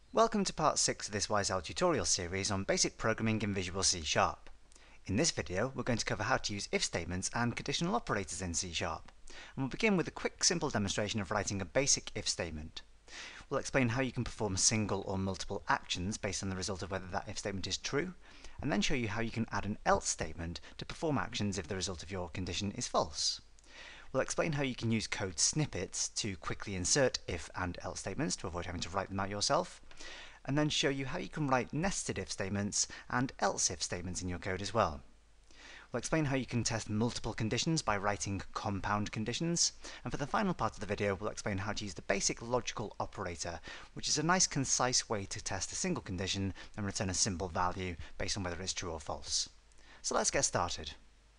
Welcome to part 6 of this YSL tutorial series on basic programming in Visual C#. In this video, we're going to cover how to use if statements and conditional operators in C#. And we'll begin with a quick, simple demonstration of writing a basic if statement. We'll explain how you can perform single or multiple actions based on the result of whether that if statement is true, and then show you how you can add an else statement to perform actions if the result of your condition is false. We'll explain how you can use code snippets to quickly insert if and else statements to avoid having to write them out yourself, and then show you how you can write nested if statements and else if statements in your code as well. We'll explain how you can test multiple conditions by writing compound conditions, and for the final part of the video we'll explain how to use the basic logical operator, which is a nice concise way to test a single condition and return a simple value based on whether it's true or false. So let's get started.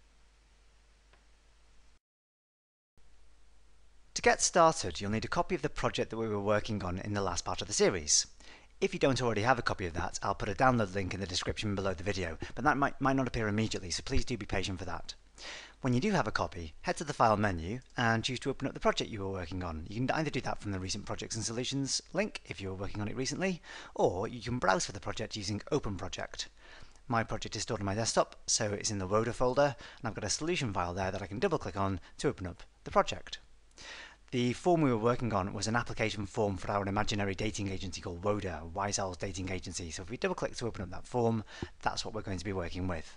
To get started, you'll need a copy of the project that we were working on in the last part of the series. If you don't already have a copy of that, I'll put a download link in the description below the video, but that might not appear immediately, so please do be patient for that. When you do have a copy, head to the File menu and choose to open up the project you were working on. You can either do that from the Recent Projects and Solutions link, if you were working on it recently, or you can browse for the project using Open Project. My project is stored on my desktop, so it's in the Woda folder, and I've got a solution file there that I can double-click on to open up the project. The form we were working on was an application form for our imaginary dating agency called Woda, YSL's dating agency. So if we double click to open up that form, that's what we're going to be working with.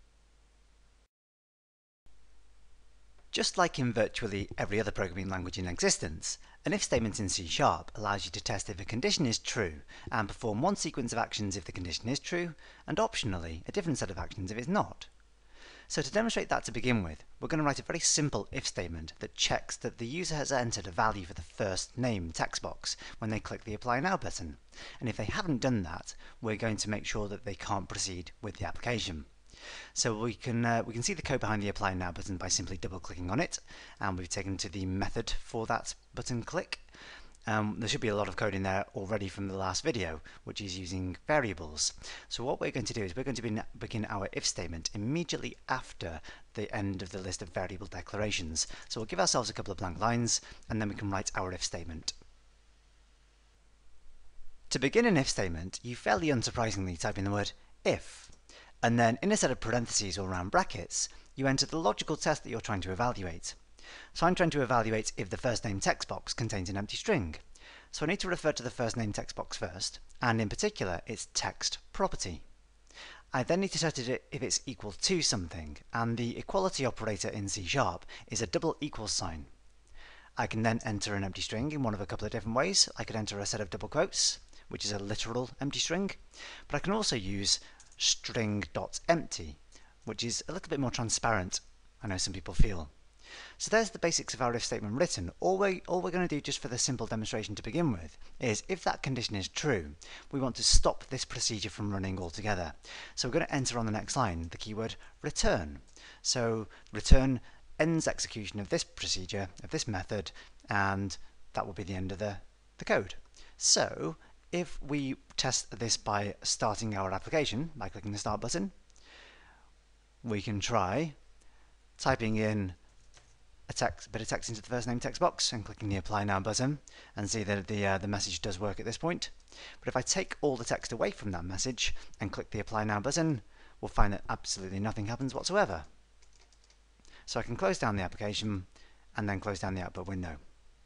Just like in virtually every other programming language in existence, an if statement in C# allows you to test if a condition is true and perform one sequence of actions if the condition is true, and optionally a different set of actions if it's not. So to demonstrate that to begin with, we're going to write a very simple if statement that checks that the user has entered a value for the first name text box when they click the Apply Now button. And if they haven't done that, we're going to make sure that they can't proceed with the application. So we can see the code behind the Apply Now button by simply double-clicking on it, and we've taken to the method for that button click. There should be a lot of code in there already from the last video, which is using variables. So what we're going to do is we're going to begin our if statement immediately after the end of the list of variable declarations. So we'll give ourselves a couple of blank lines, and then we can write our if statement. To begin an if statement, you fairly unsurprisingly type in the word if, and then in a set of parentheses or round brackets, you enter the logical test that you're trying to evaluate. So I'm trying to evaluate if the first name text box contains an empty string. So I need to refer to the first name text box first, and in particular its text property. I then need to set it if it's equal to something, and the equality operator in C# is a double equals sign. I can then enter an empty string in one of a couple of different ways. I could enter a set of double quotes, which is a literal empty string, but I can also use string.empty, which is a little bit more transparent, I know some people feel. So there's the basics of our if statement written. All we're going to do just for the simple demonstration to begin with is if that condition is true, we want to stop this procedure from running altogether. So we're going to enter on the next line the keyword return. So return ends execution of this procedure, of this method, and that will be the end of the code. So if we test this by starting our application, by clicking the start button, we can try typing in a bit of text into the first name text box and clicking the Apply Now button, and see that the message does work at this point. But if I take all the text away from that message and click the Apply Now button, we'll find that absolutely nothing happens whatsoever. So I can close down the application and then close down the output window.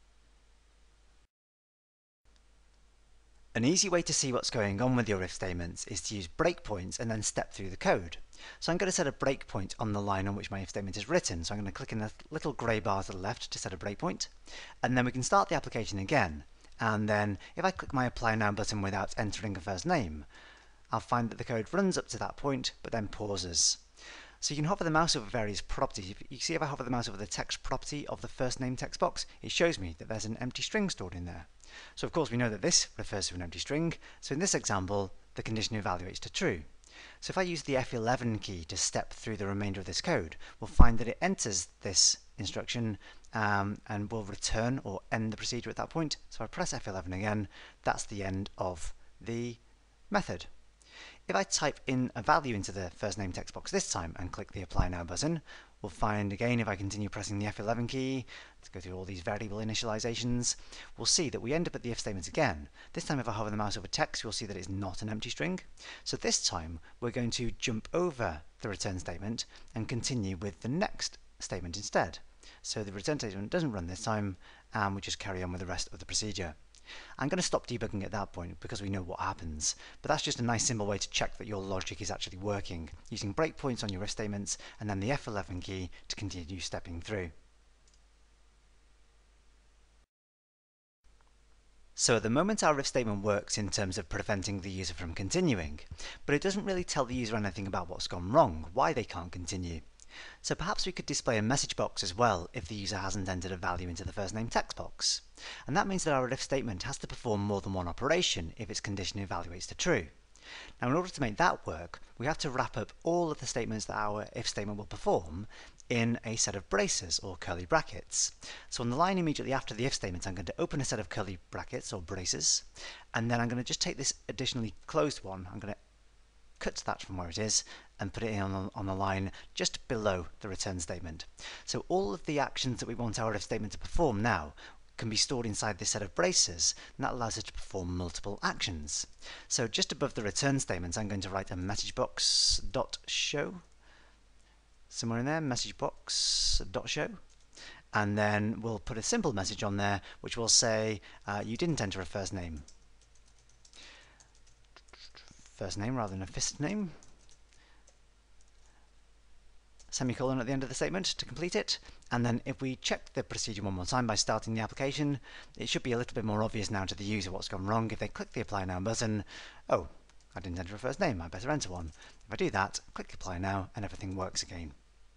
An easy way to see what's going on with your if statements is to use breakpoints and then step through the code. So I'm going to set a breakpoint on the line on which my if statement is written. So I'm going to click in the little grey bar to the left to set a breakpoint, and then we can start the application again. And then if I click my Apply Now button without entering a first name, I'll find that the code runs up to that point but then pauses. So you can hover the mouse over various properties. You see if I hover the mouse over the text property of the first name text box, it shows me that there's an empty string stored in there. So of course we know that this refers to an empty string, so in this example the condition evaluates to true. So if I use the F11 key to step through the remainder of this code, we'll find that it enters this instruction and will return or end the procedure at that point. So I press F11 again, that's the end of the method. If I type in a value into the first name text box this time and click the Apply Now button, we'll find again, if I continue pressing the F11 key to go through all these variable initializations, we'll see that we end up at the if statement again. This time if I hover the mouse over text, you'll see that it's not an empty string. So this time we're going to jump over the return statement and continue with the next statement instead. So the return statement doesn't run this time, and we just carry on with the rest of the procedure. I'm going to stop debugging at that point because we know what happens, but that's just a nice simple way to check that your logic is actually working, using breakpoints on your if statements and then the F11 key to continue stepping through. So at the moment our if statement works in terms of preventing the user from continuing, but it doesn't really tell the user anything about what's gone wrong, why they can't continue. So perhaps we could display a message box as well if the user hasn't entered a value into the first name text box. And that means that our if statement has to perform more than one operation if its condition evaluates to true. Now in order to make that work, we have to wrap up all of the statements that our if statement will perform in a set of braces or curly brackets. So on the line immediately after the if statement, I'm going to open a set of curly brackets or braces, and then I'm going to just take this additionally closed one, I'm going to cut that from where it is and put it in on the line just below the return statement. So all of the actions that we want our if statement to perform now can be stored inside this set of braces, and that allows us to perform multiple actions. So just above the return statement, I'm going to write a message box dot show, somewhere in there, message box dot show, and then we'll put a simple message on there which will say you didn't enter a first name rather than a first name, semicolon at the end of the statement to complete it. And then if we check the procedure one more time by starting the application, it should be a little bit more obvious now to the user what's gone wrong. If they click the apply now button, oh, I didn't enter a first name, I better enter one. If I do that, click apply now, and everything works again.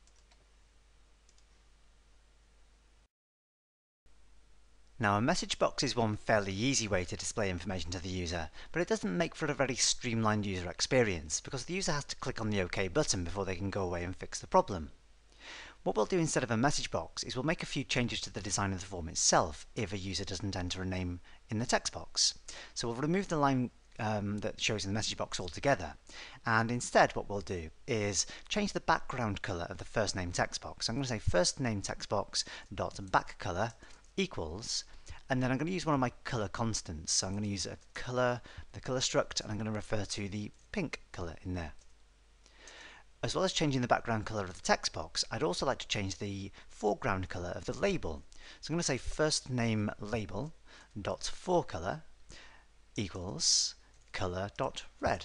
Now a message box is one fairly easy way to display information to the user, but it doesn't make for a very streamlined user experience because the user has to click on the OK button before they can go away and fix the problem. What we'll do instead of a message box is we'll make a few changes to the design of the form itself if a user doesn't enter a name in the text box. So we'll remove the line that shows in the message box altogether, and instead what we'll do is change the background color of the first name text box. So I'm going to say first name text box dot back color equals, and then I'm going to use one of my color constants. So I'm going to use the color struct, and I'm going to refer to the pink color in there. As well as changing the background color of the text box, I'd also like to change the foreground color of the label. So I'm going to say first name label dot forecolor equals color dot red.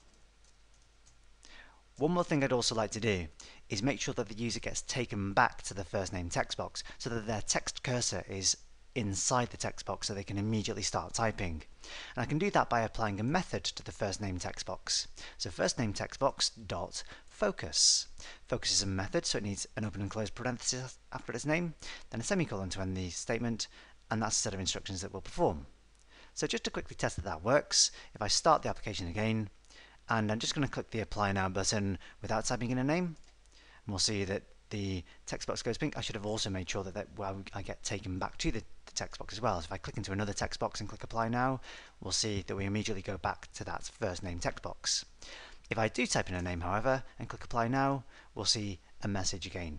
One more thing I'd also like to do is make sure that the user gets taken back to the first name text box so that their text cursor is inside the text box so they can immediately start typing. And I can do that by applying a method to the first name text box. So first name text box dot focus. Focus is a method, so it needs an open and close parenthesis after its name, then a semicolon to end the statement, and that's a set of instructions that we'll perform. So just to quickly test that that works, if I start the application again, and I'm just going to click the apply now button without typing in a name, and we'll see that the text box goes pink. I should have also made sure that I get taken back to the text box as well. So if I click into another text box and click apply now, we'll see that we immediately go back to that first name text box. If I do type in a name, however, and click apply now, we'll see a message again.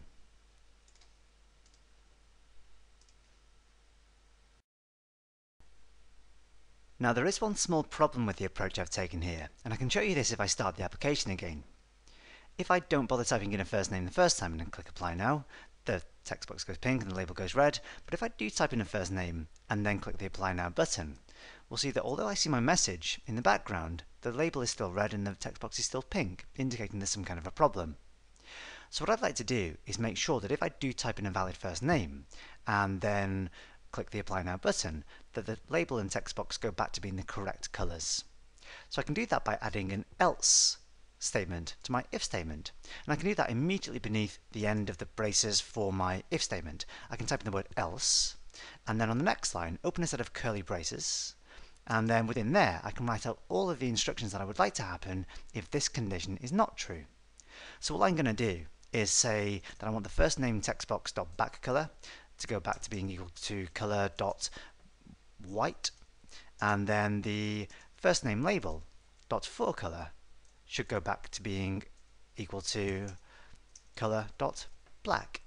Now there is one small problem with the approach I've taken here, and I can show you this if I start the application again. If I don't bother typing in a first name the first time and then click apply now, the text box goes pink and the label goes red, but if I do type in a first name and then click the apply now button, we'll see that although I see my message, in the background the label is still red and the text box is still pink, indicating there's some kind of a problem. So what I'd like to do is make sure that if I do type in a valid first name and then click the apply now button, that the label and text box go back to being the correct colours. So I can do that by adding an else statement to my if statement, and I can do that immediately beneath the end of the braces for my if statement. I can type in the word else, and then on the next line open a set of curly braces, and then within there I can write out all of the instructions that I would like to happen if this condition is not true. So all I'm going to do is say that I want the first name text box dot back color to go back to being equal to color dot white, and then the first name label dot forecolor should go back to being equal to color dot black.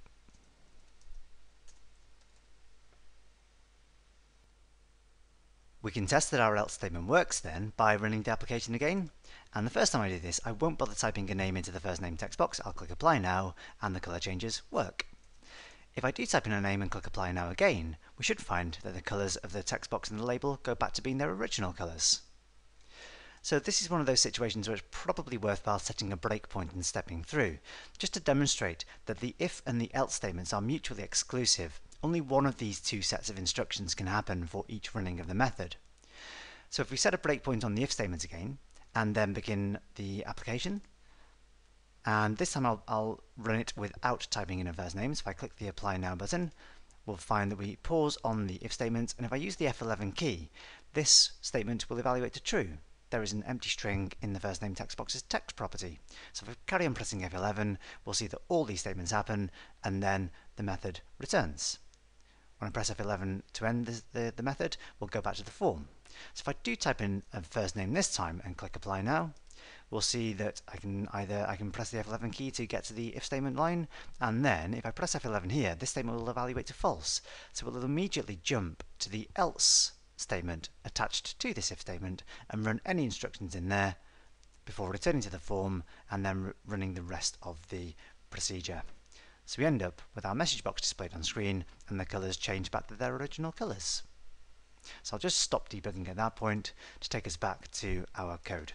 We can test that our else statement works then by running the application again. And the first time I do this, I won't bother typing a name into the first name text box. I'll click apply now, and the colour changes work. If I do type in a name and click apply now again, we should find that the colours of the text box and the label go back to being their original colours. So this is one of those situations where it's probably worthwhile setting a breakpoint and stepping through, just to demonstrate that the if and the else statements are mutually exclusive. Only one of these two sets of instructions can happen for each running of the method. So if we set a breakpoint on the if statement again, and then begin the application, and this time I'll run it without typing in a first name. So if I click the apply now button, we'll find that we pause on the if statement, and if I use the F11 key, this statement will evaluate to true. There is an empty string in the first name text box's text property. So if I carry on pressing F11, we'll see that all these statements happen, and then the method returns. When I press F11 to end the method, we'll go back to the form. So if I do type in a first name this time and click apply now, we'll see that I can press the F11 key to get to the if statement line, and then if I press F11 here, this statement will evaluate to false. So it will immediately jump to the else statement attached to this if statement and run any instructions in there before returning to the form and then running the rest of the procedure. So we end up with our message box displayed on screen and the colours change back to their original colours. So I'll just stop debugging at that point to take us back to our code.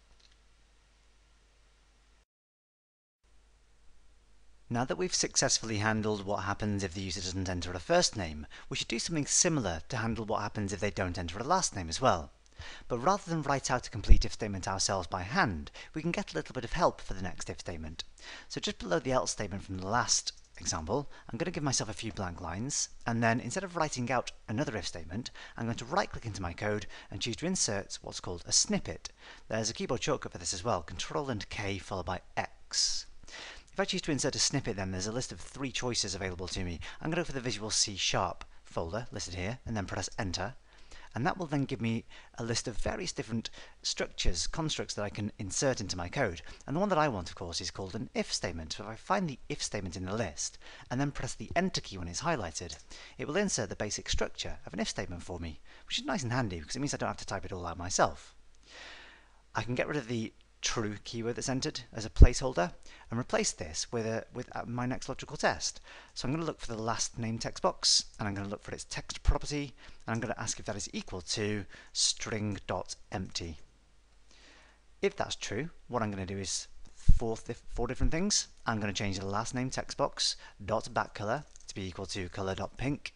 Now that we've successfully handled what happens if the user doesn't enter a first name, we should do something similar to handle what happens if they don't enter a last name as well. But rather than write out a complete if statement ourselves by hand, we can get a little bit of help for the next if statement. So just below the else statement from the last example, I'm going to give myself a few blank lines, and then instead of writing out another if statement, I'm going to right-click into my code and choose to insert what's called a snippet. There's a keyboard shortcut for this as well, Control and K followed by X. If I choose to insert a snippet, then there's a list of 3 choices available to me. I'm going to go for the Visual C# folder listed here, and then press Enter. And that will then give me a list of various different structures, constructs that I can insert into my code. And the one that I want, of course, is called an if statement. So if I find the if statement in the list, and then press the Enter key when it's highlighted, it will insert the basic structure of an if statement for me, which is nice and handy because it means I don't have to type it all out myself. I can get rid of the true keyword that's entered as a placeholder and replace this with my next logical test. So I'm going to look for the last name text box, and I'm going to look for its text property, and I'm going to ask if that is equal to string.empty. If that's true, what I'm going to do is four different things. I'm going to change the last name text box dot back color to be equal to color.pink,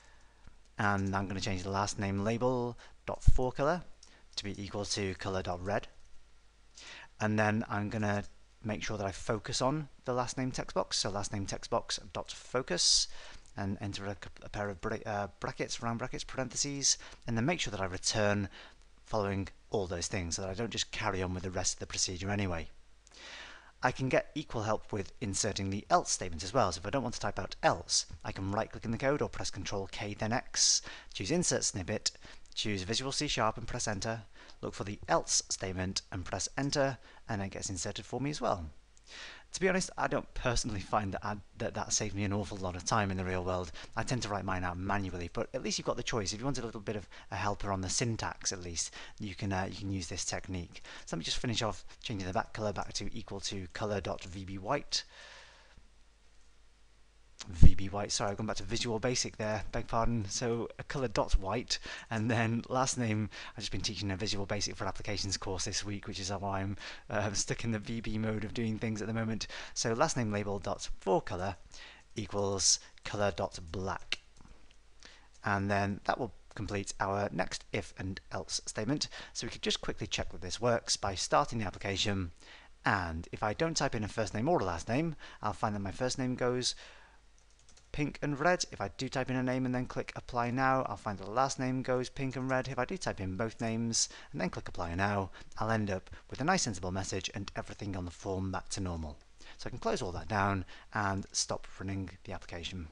and I'm going to change the last name label dot forecolor to be equal to color.red. And then I'm going to make sure that I focus on the last name text box, so last name text box dot focus, and enter a pair of brackets, round brackets, parentheses, and then make sure that I return following all those things so that I don't just carry on with the rest of the procedure anyway. I can get equal help with inserting the else statement as well, so if I don't want to type out else, I can right click in the code or press Ctrl K then X, choose insert snippet, choose Visual C# and press Enter, look for the else statement and press Enter, and it gets inserted for me as well. To be honest, I don't personally find that saves me an awful lot of time in the real world. I tend to write mine out manually, but at least you've got the choice. If you want a little bit of a helper on the syntax, at least you can use this technique. So let me just finish off changing the back color back to equal to color.vbwhite. VB White, sorry, I've gone back to Visual Basic there, beg pardon. So a color dot white, and then last name, I've just been teaching a Visual Basic for Applications course this week, which is why I'm stuck in the VB mode of doing things at the moment. So last name label dot forecolor equals color dot black, and then that will complete our next if and else statement. So we could just quickly check that this works by starting the application, and if I don't type in a first name or a last name, I'll find that my first name goes pink and red. If I do type in a name and then click apply now, I'll find that the last name goes pink and red. If I do type in both names and then click apply now, I'll end up with a nice sensible message and everything on the form back to normal. So I can close all that down and stop running the application.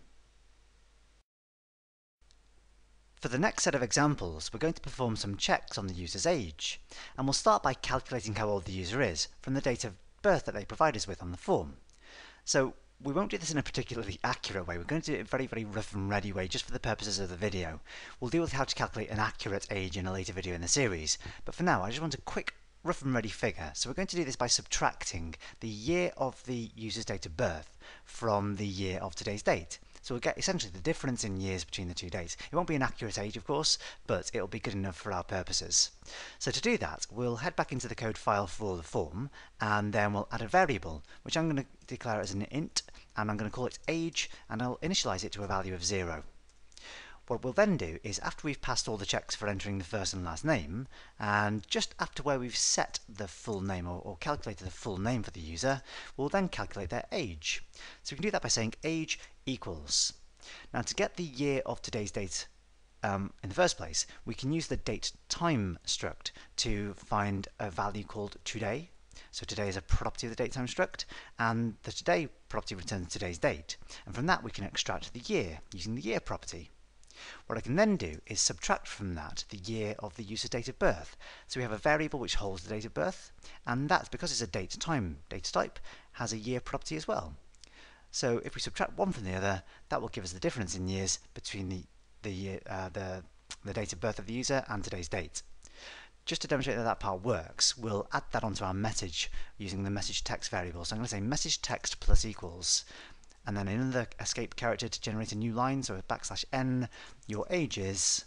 For the next set of examples, we're going to perform some checks on the user's age, and we'll start by calculating how old the user is from the date of birth that they provide us with on the form. So we won't do this in a particularly accurate way. We're going to do it in a very, very rough and ready way just for the purposes of the video. We'll deal with how to calculate an accurate age in a later video in the series. But for now, I just want a quick rough and ready figure. So we're going to do this by subtracting the year of the user's date of birth from the year of today's date. So we'll get essentially the difference in years between the two dates. It won't be an accurate age, of course, but it'll be good enough for our purposes. So to do that, we'll head back into the code file for the form, and then we'll add a variable, which I'm going to declare as an int, and I'm going to call it age, and I'll initialize it to a value of 0. What we'll then do is, after we've passed all the checks for entering the first and last name, and just after where we've set the full name or calculated the full name for the user, we'll then calculate their age. So we can do that by saying age equals. Now to get the year of today's date in the first place, we can use the date time struct to find a value called today. So today is a property of the datetime struct, and the today property returns today's date. And from that we can extract the year using the year property. What I can then do is subtract from that the year of the user's date of birth. So we have a variable which holds the date of birth, and that's because it's a date time data type, has a year property as well. So if we subtract one from the other, that will give us the difference in years between the date of birth of the user and today's date. Just to demonstrate that that part works, we'll add that onto our message using the message text variable. So I'm going to say message text plus equals, and then another escape character to generate a new line, so \n, your age is,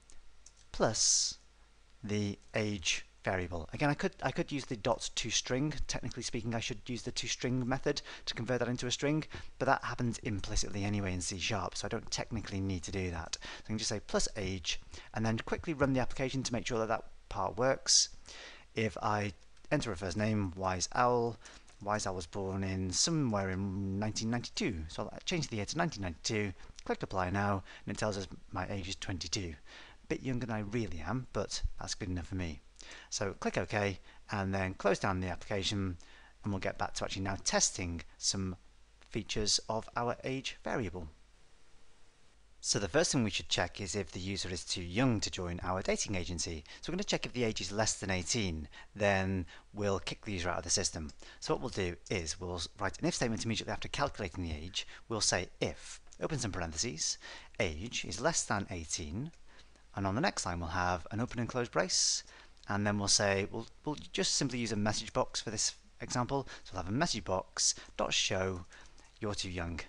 plus the age variable. Again, I could use the .toString. Technically speaking, I should use the toString method to convert that into a string, but that happens implicitly anyway in C#, so I don't technically need to do that. So I can just say plus age, and then quickly run the application to make sure that that part works. If I enter a first name, Wise Owl was born in somewhere in 1992, so I'll change the year to 1992, click apply now, and it tells us my age is 22. A bit younger than I really am, but that's good enough for me. So click OK, and then close down the application, and we'll get back to actually now testing some features of our age variable. So the first thing we should check is if the user is too young to join our dating agency. So we're going to check if the age is less than 18, then we'll kick the user out of the system. So what we'll do is we'll write an if statement immediately after calculating the age. We'll say if, open some parentheses, age is less than 18, and on the next line we'll have an open and close brace, and then we'll say, we'll just simply use a message box for this example. So we'll have a message box dot show you're too young.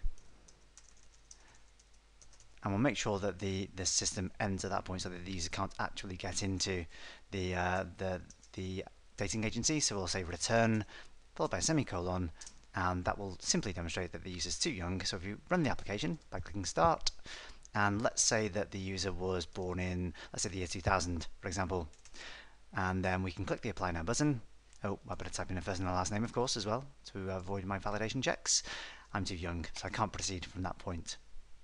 And we'll make sure that the system ends at that point so that the user can't actually get into the dating agency. So we'll say return followed by a semicolon, and that will simply demonstrate that the user is too young. So if you run the application by clicking start, and let's say that the user was born in, let's say, the year 2000, for example, and then we can click the apply now button. Oh, I better type in a first and a last name, of course, as well, to avoid my validation checks. I'm too young, so I can't proceed from that point.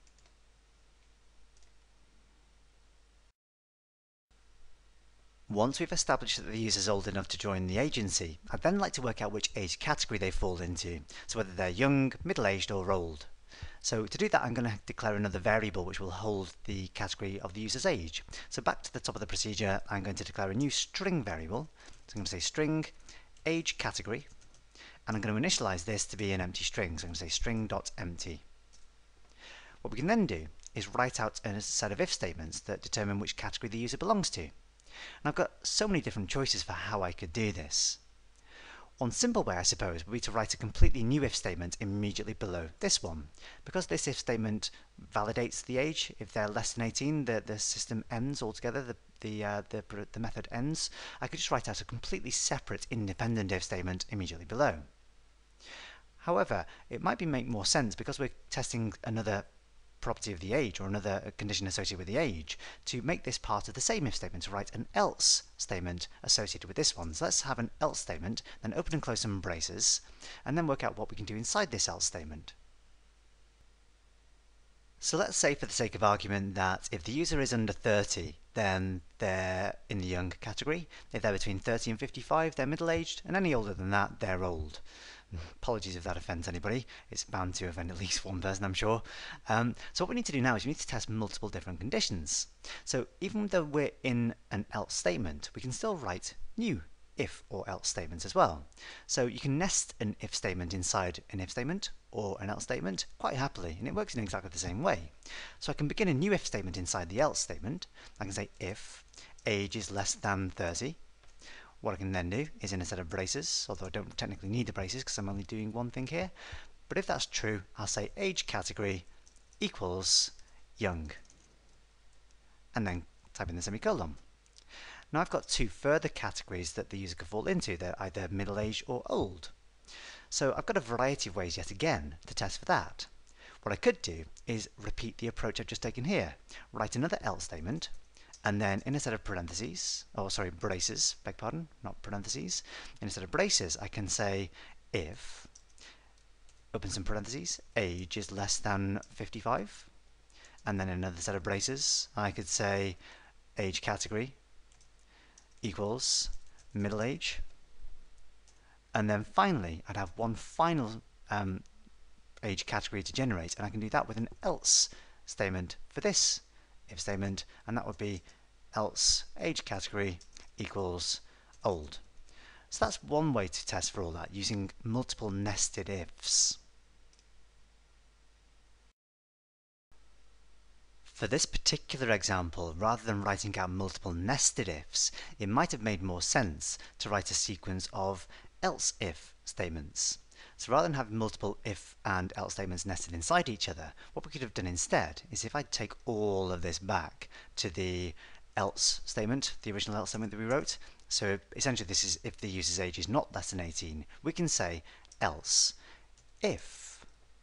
Once we've established that the user is old enough to join the agency, I'd then like to work out which age category they fall into, so whether they're young, middle-aged or old. So to do that, I'm going to declare another variable which will hold the category of the user's age. So back to the top of the procedure, I'm going to declare a new string variable. So I'm going to say string age category, and I'm going to initialize this to be an empty string. So I'm going to say string.empty. What we can then do is write out a set of if statements that determine which category the user belongs to. And I've got so many different choices for how I could do this. One simple way, I suppose, would be to write a completely new if statement immediately below this one. Because this if statement validates the age, if they're less than 18, the system ends altogether, the method ends. I could just write out a completely separate independent if statement immediately below. However, it might make more sense, because we're testing another property of the age or another condition associated with the age, to make this part of the same if statement, to write an else statement associated with this one. So let's have an else statement, then open and close some braces, and then work out what we can do inside this else statement. So let's say, for the sake of argument, that if the user is under 30, then they're in the young category. If they're between 30 and 55, they're middle-aged, and any older than that, they're old. Apologies if that offends anybody. It's bound to offend at least one person, I'm sure. So what we need to do now is we need to test multiple different conditions. So even though we're in an else statement, we can still write new if or else statements as well. So you can nest an if statement inside an if statement or an else statement quite happily, and it works in exactly the same way. So I can begin a new if statement inside the else statement. I can say if age is less than 30. What I can then do is, in a set of braces, although I don't technically need the braces because I'm only doing one thing here, but if that's true, I'll say age category equals young, and then type in the semicolon. Now I've got two further categories that the user could fall into. They're either middle-aged or old. So I've got a variety of ways yet again to test for that. What I could do is repeat the approach I've just taken here. Write another else statement, and then in a set of braces, beg pardon, not parentheses. In a set of braces, I can say if, open some parentheses, age is less than 55. And then in another set of braces, I could say age category equals middle age. And then finally, I'd have one final age category to generate, and I can do that with an else statement for this if statement, and that would be else age category equals old. So that's one way to test for all that, using multiple nested ifs. For this particular example, rather than writing out multiple nested ifs, it might have made more sense to write a sequence of else if statements. So rather than have multiple if and else statements nested inside each other, what we could have done instead is, if I take all of this back to the else statement, the original else statement that we wrote, so essentially this is if the user's age is not less than 18, we can say else if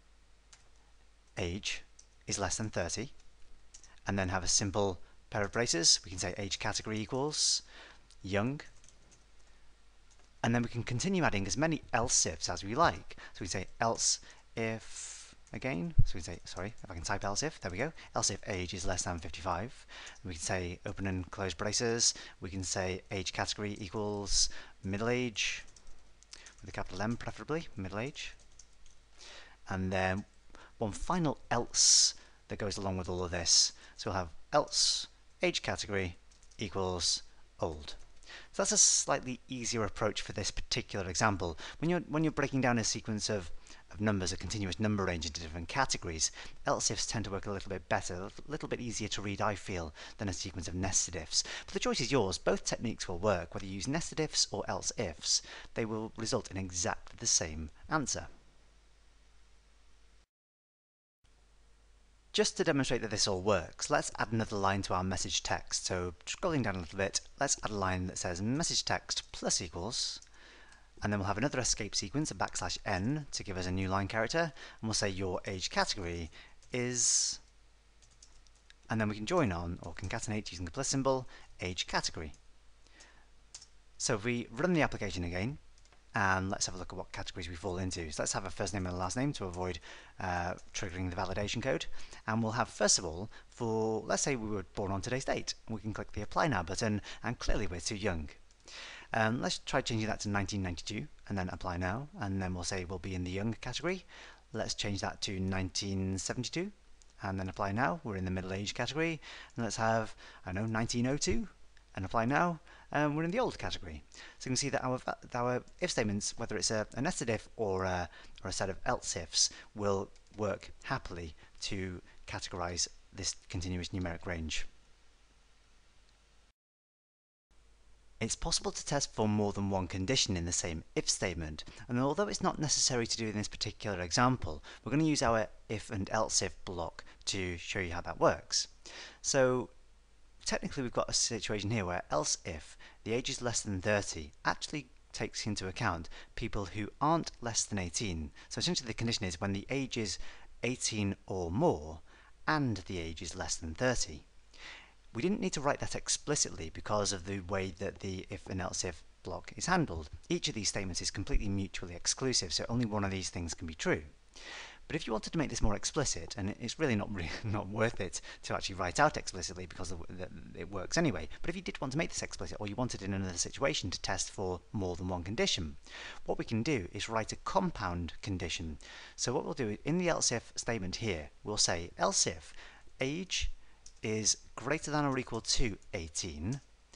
age is less than 30, and then have a simple pair of braces. We can say age category equals young, and then we can continue adding as many else ifs as we like. So we say else if again, so we say, sorry, if I can type else if, there we go, else if age is less than 55. We can say open and close braces. We can say age category equals middle age, with a capital M preferably, middle age. And then one final else that goes along with all of this. So we'll have else age category equals old. So that's a slightly easier approach for this particular example. When you're breaking down a sequence of numbers, a continuous number range into different categories, else ifs tend to work a little bit better, a little bit easier to read, I feel, than a sequence of nested ifs. But the choice is yours. Both techniques will work. Whether you use nested ifs or else ifs, they will result in exactly the same answer. Just to demonstrate that this all works, let's add another line to our message text. So scrolling down a little bit, let's add a line that says message text plus equals, and then we'll have another escape sequence, a \n, to give us a new line character, and we'll say your age category is, and then we can join on or concatenate using the plus symbol, age category. So if we run the application again, and let's have a look at what categories we fall into. So let's have a first name and a last name to avoid triggering the validation code. And we'll have, first of all, for, let's say we were born on today's date. We can click the Apply Now button, and clearly we're too young. Let's try changing that to 1992, and then Apply Now, and then we'll say we'll be in the young category. Let's change that to 1972, and then Apply Now. We're in the middle age category. And let's have, I don't know, 1902, and Apply Now. We're in the old category. So you can see that our if statements, whether it's a nested if or a set of else ifs, will work happily to categorize this continuous numeric range. It's possible to test for more than one condition in the same if statement, and although it's not necessary to do in this particular example, we're going to use our if and else if block to show you how that works. So technically we've got a situation here where else if the age is less than 30 actually takes into account people who aren't less than 18. So essentially the condition is when the age is 18 or more and the age is less than 30. We didn't need to write that explicitly because of the way that the if and else if block is handled. Each of these statements is completely mutually exclusive, so only one of these things can be true. But if you wanted to make this more explicit, and it's really not worth it to actually write out explicitly because it works anyway, but if you did want to make this explicit, or you wanted in another situation to test for more than one condition, what we can do is write a compound condition. So what we'll do in the else if statement here, we'll say else if age is greater than or equal to 18,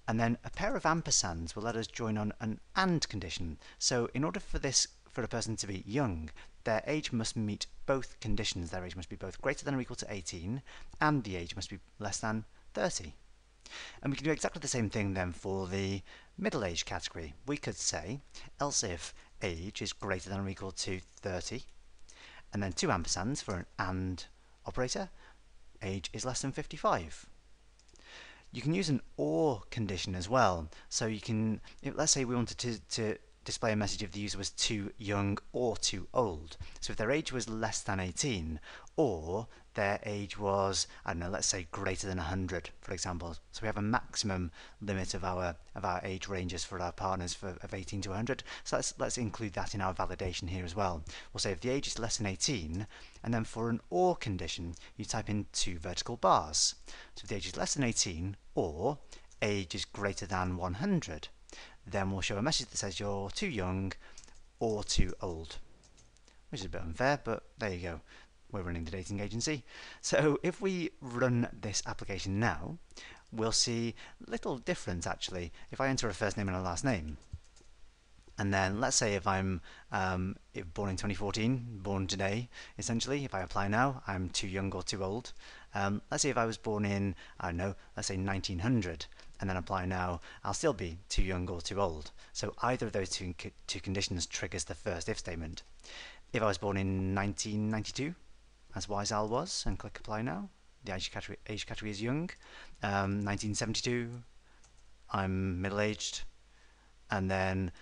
And then a pair of ampersands will let us join on an and condition. So in order for a person to be young, their age must meet both conditions. Their age must be both greater than or equal to 18, and the age must be less than 30. And we can do exactly the same thing then for the middle-aged category. We could say, else if age is greater than or equal to 30, and then two ampersands for an and operator, age is less than 55. You can use an or condition as well. So you can, let's say we wanted to display a message if the user was too young or too old. So if their age was less than 18, or their age was, I don't know, let's say greater than 100, for example. So we have a maximum limit of our age ranges for our partners of 18 to 100. So let's include that in our validation here as well. We'll say if the age is less than 18, and then for an or condition, you type in two vertical bars. So if the age is less than 18, or age is greater than 100, then we'll show a message that says you're too young or too old. Which is a bit unfair, but there you go. We're running the dating agency. So if we run this application now, we'll see little difference actually. If I enter a first name and a last name, and then let's say if I'm born in 2014, born today, essentially, if I apply now, I'm too young or too old. Let's say if I was born in, I don't know, let's say 1900, and then apply now, I'll still be too young or too old. So either of those two conditions triggers the first if statement. If I was born in 1992, as Wisal was, and click apply now, the age category is young. 1972, I'm middle-aged, and then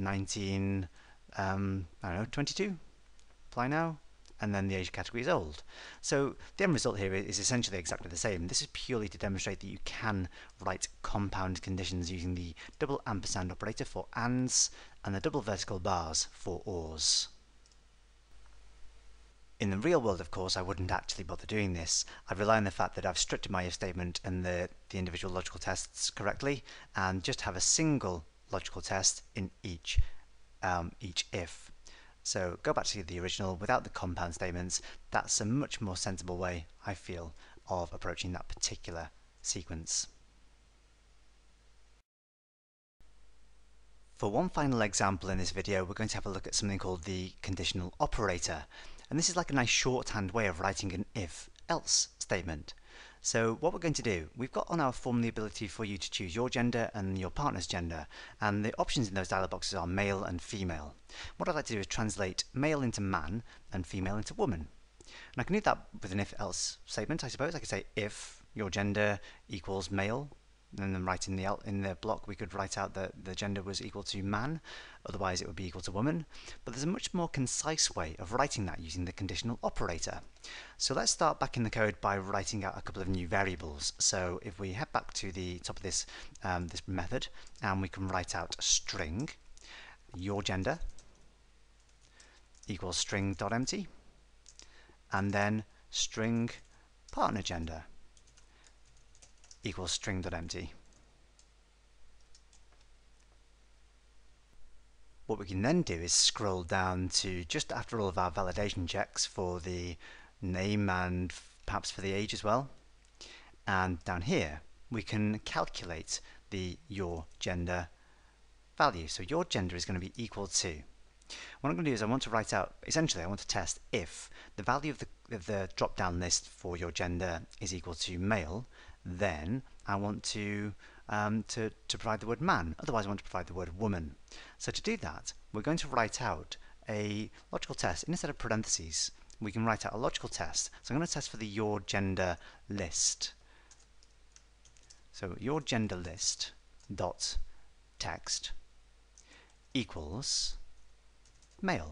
22, apply now, and then the age category is old. So the end result here is essentially exactly the same. This is purely to demonstrate that you can write compound conditions using the double ampersand operator for ands and the double vertical bars for ors. In the real world, of course, I wouldn't actually bother doing this. I'd rely on the fact that I've structured my if statement and the individual logical tests correctly, and just have a single logical test in each if. So go back to the original without the compound statements. That's a much more sensible way, I feel, of approaching that particular sequence. For one final example in this video, we're going to have a look at something called the conditional operator. And this is like a nice shorthand way of writing an if-else statement. So what we're going to do, we've got on our form the ability for you to choose your gender and your partner's gender, and the options in those dialog boxes are male and female. What I'd like to do is translate male into man and female into woman. And I can do that with an if-else statement, I suppose. I could say if your gender equals male, and then write in the block we could write out that the gender was equal to man, otherwise it would be equal to woman. But there's a much more concise way of writing that using the conditional operator. So let's start back in the code by writing out a couple of new variables. So if we head back to the top of this this method, and we can write out string your gender equals string.empty, and then string partner gender equals string.empty. What we can then do is scroll down to just after all of our validation checks for the name and perhaps for the age as well. And down here we can calculate the your gender value. So your gender is going to be equal to, what I'm going to do is I want to write out, essentially I want to test if the value of the drop down list for your gender is equal to male, then I want to provide the word man, otherwise I want to provide the word woman. So to do that, we're going to write out a logical test. Instead of parentheses, we can write out a logical test. So I'm going to test for the your gender list. So your gender list dot text equals male.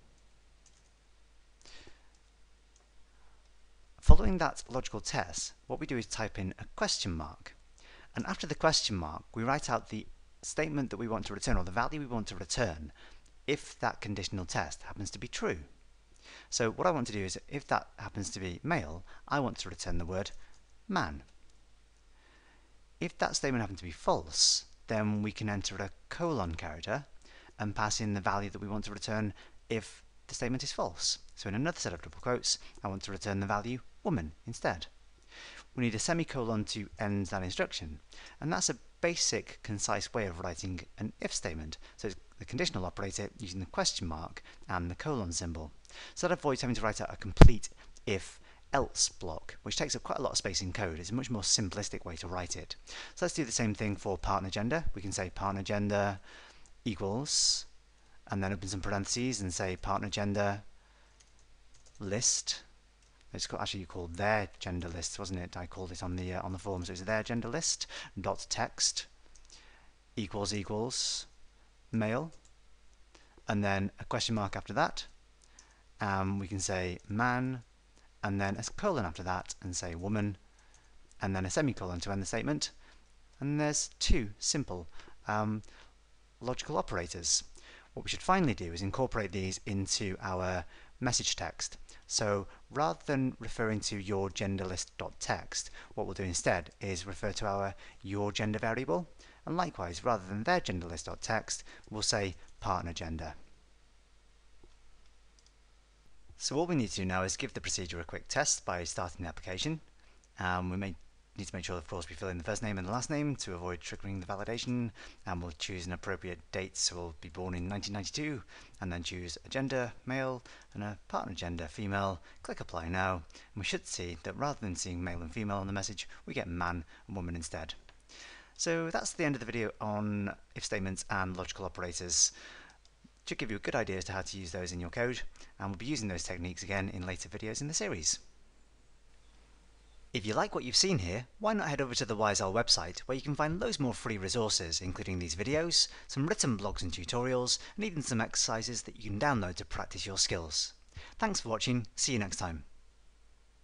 Following that logical test, what we do is type in a question mark, and after the question mark we write out the statement that we want to return, or the value we want to return, if that conditional test happens to be true. So what I want to do is, if that happens to be male, I want to return the word man. If that statement happens to be false, then we can enter a colon character and pass in the value that we want to return if the statement is false. So in another set of double quotes, I want to return the value woman instead. We need a semicolon to end that instruction, and that's a basic, concise way of writing an if statement. So it's the conditional operator using the question mark and the colon symbol. So that avoids having to write out a complete if-else block, which takes up quite a lot of space in code. It's a much more simplistic way to write it. So let's do the same thing for partner gender. We can say partner gender equals, and then open some parentheses and say partner gender list. It's actually called their gender list, wasn't it? I called it on the form, so it's their gender list dot text equals male, and then a question mark after that. We can say man, and then a colon after that, and say woman, and then a semicolon to end the statement. And there's two simple logical operators. What we should finally do is incorporate these into our message text. So rather than referring to your gender list.text, what we'll do instead is refer to our your gender variable, and likewise, rather than their gender list.text, we'll say partner gender. So what we need to do now is give the procedure a quick test by starting the application. We may need to make sure, of course, we fill in the first name and the last name to avoid triggering the validation, and we'll choose an appropriate date, so we'll be born in 1992, and then choose a gender, male, and a partner gender, female. Click apply now, and we should see that rather than seeing male and female on the message, we get man and woman instead. So that's the end of the video on if statements and logical operators. Should give you a good idea as to how to use those in your code, and we'll be using those techniques again in later videos in the series. If you like what you've seen here, why not head over to the WiseOwl website, where you can find loads more free resources, including these videos, some written blogs and tutorials, and even some exercises that you can download to practice your skills. Thanks for watching, see you next time.